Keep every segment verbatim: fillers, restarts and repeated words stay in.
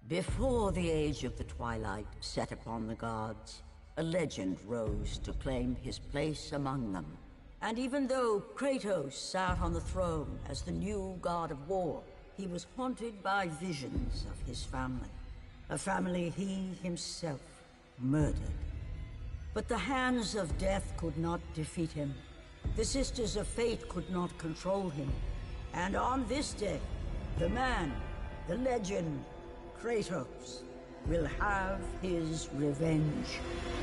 Before the age of the twilight set upon the gods, a legend rose to claim his place among them. And even though Kratos sat on the throne as the new god of war, he was haunted by visions of his family. A family he himself murdered. But the hands of death could not defeat him. The Sisters of Fate could not control him. And on this day, the man, the legend, Kratos, will have his revenge.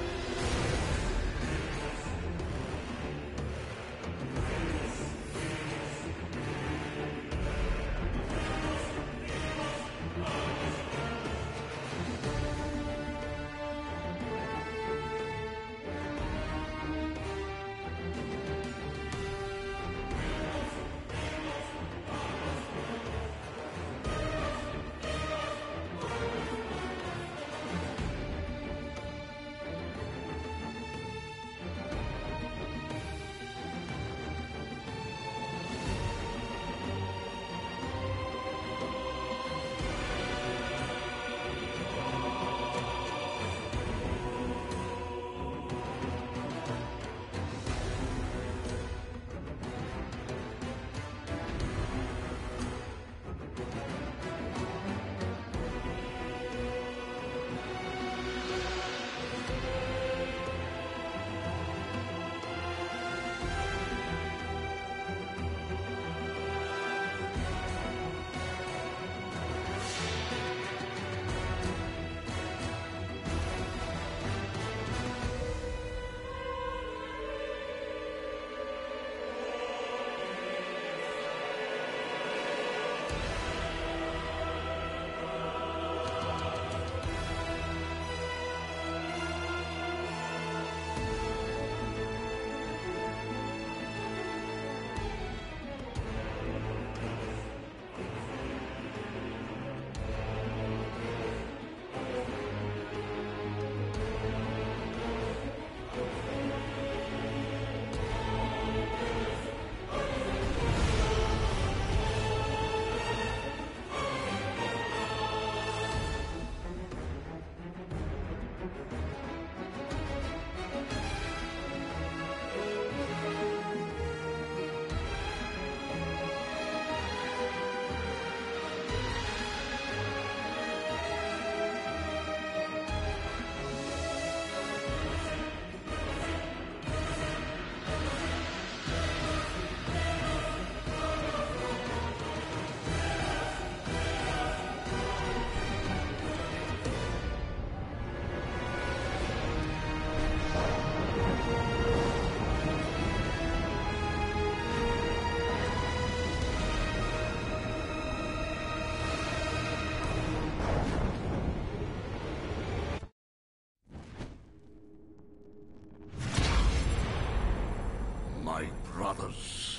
My brothers,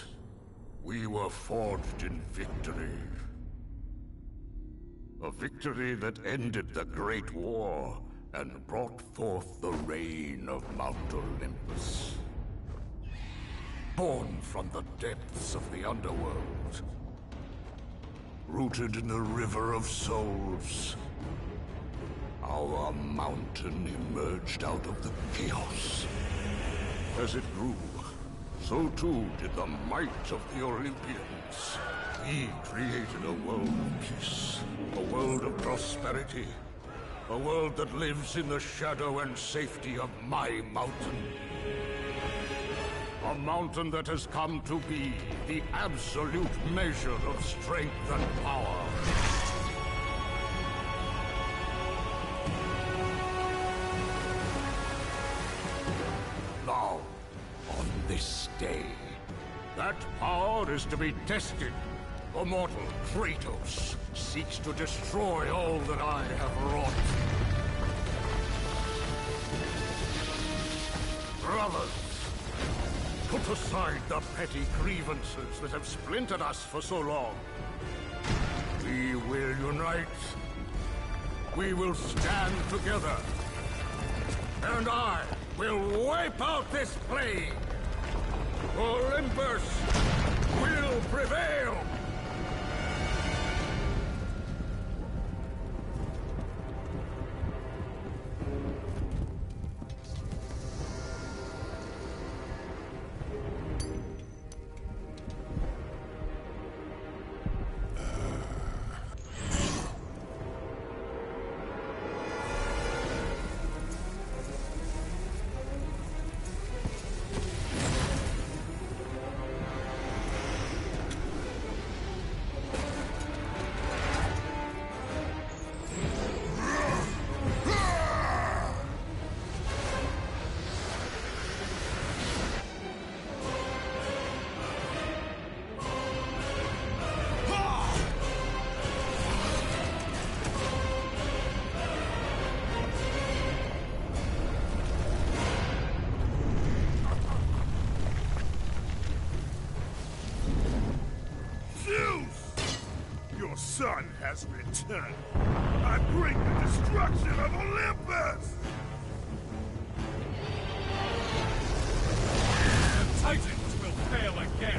we were forged in victory. A victory that ended the Great War and brought forth the reign of Mount Olympus. Born from the depths of the underworld, rooted in the River of Souls, our mountain emerged out of the chaos. As it grew, so too did the might of the Olympians. We created a world of peace, a world of prosperity, a world that lives in the shadow and safety of my mountain. A mountain that has come to be the absolute measure of strength and power. Now, on this day, that power is to be tested. The mortal Kratos seeks to destroy all that I have wrought. Brothers, put aside the petty grievances that have splintered us for so long. We will unite. We will stand together. And I will wipe out this plague. Olympus will prevail! sun has returned. I bring the destruction of Olympus! The Titans will fail again!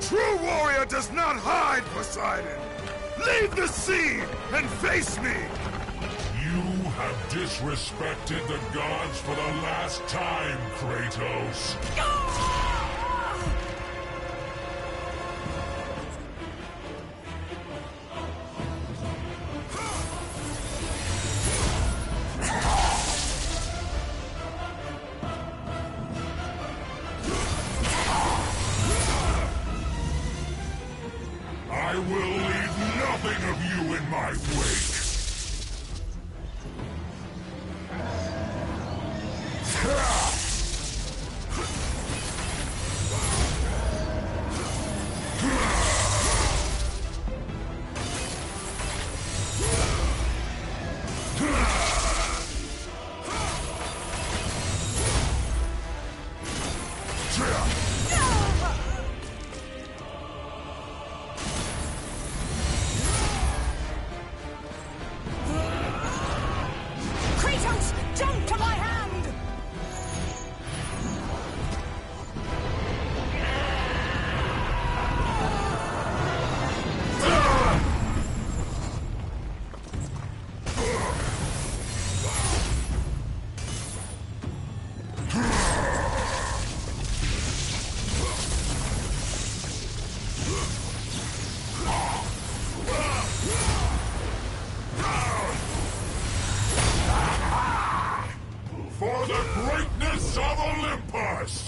true warrior does not hide, Poseidon! Leave the sea and face me! You have disrespected the gods for the last time, Kratos. I will leave nothing of you in my wake. For the greatness of Olympus!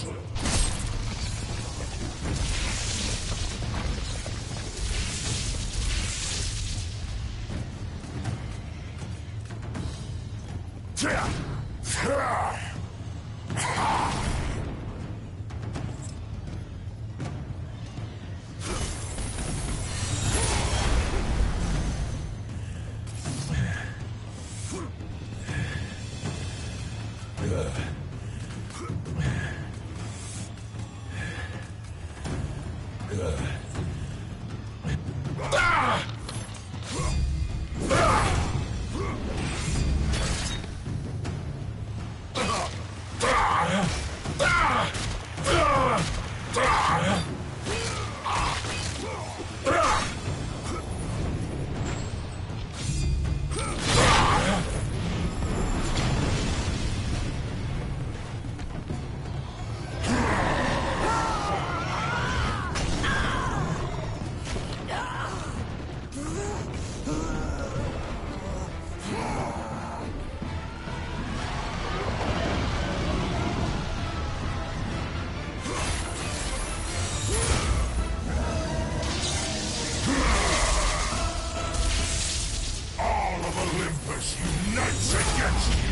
Olympus unites against you!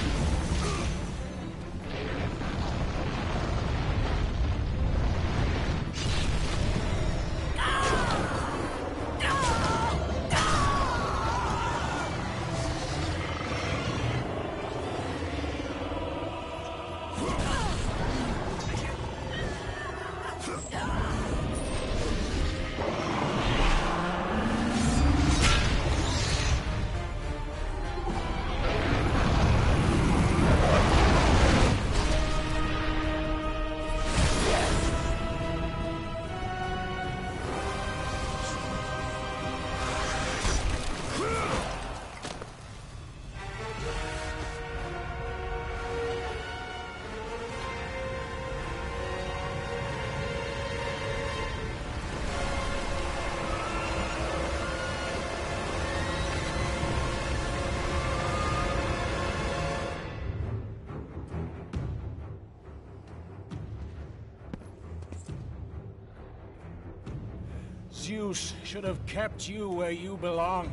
Zeus should have kept you where you belong.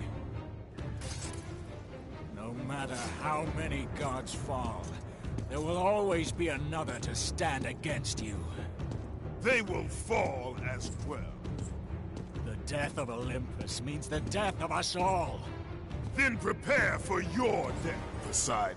No matter how many gods fall, there will always be another to stand against you. They will fall as well. The death of Olympus means the death of us all. Then prepare for your death, Poseidon.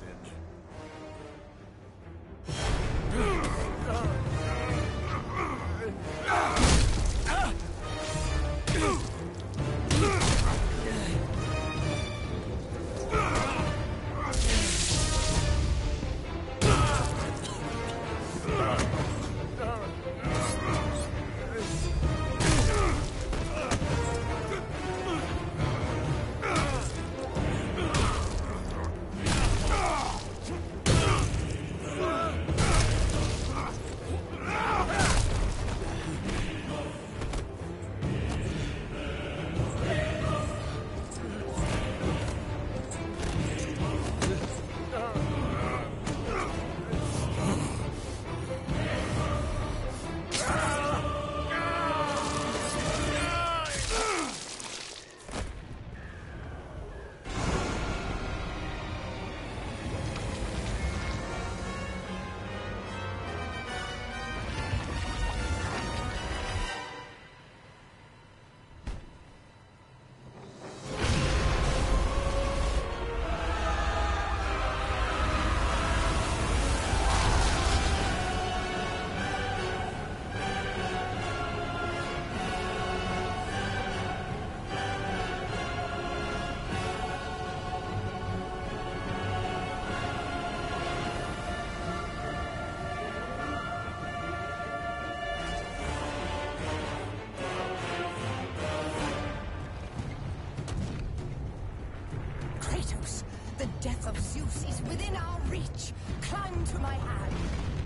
within our reach. Climb to my hand.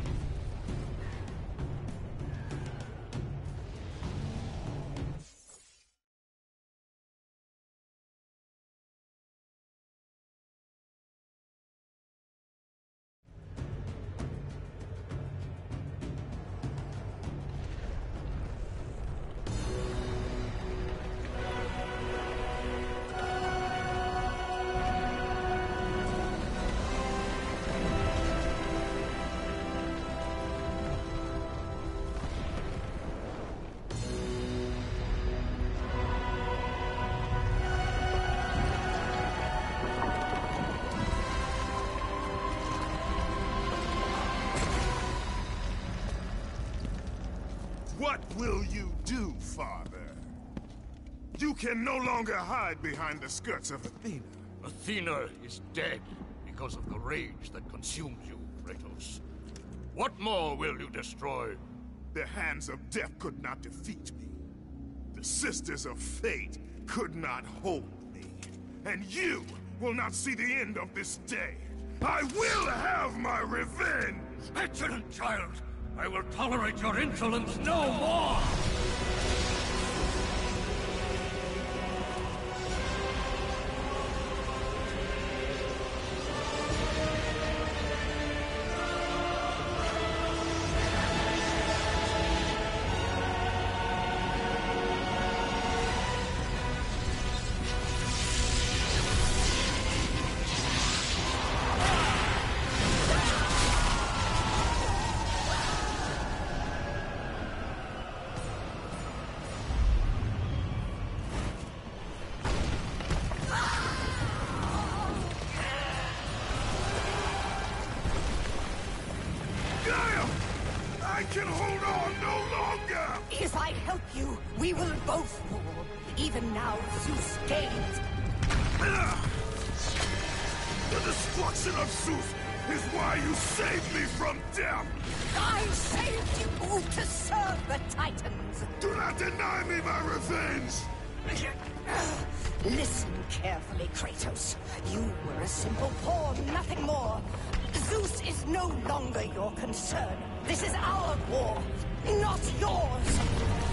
What will you do, Father? You can no longer hide behind the skirts of Athena. Athena is dead because of the rage that consumed you, Kratos. What more will you destroy? The hands of death could not defeat me. The Sisters of Fate could not hold me. And you will not see the end of this day. I will have my revenge! Excellent child! I will tolerate your insolence no more! I can hold on no longer! If I help you, we will both rule. Even now, Zeus gains. The destruction of Zeus is why you saved me from death! I saved you to serve the Titans. Do not deny me my revenge! Listen carefully, Kratos. You were a simple pawn, nothing more. Zeus is no longer your concern. This is our war, not yours.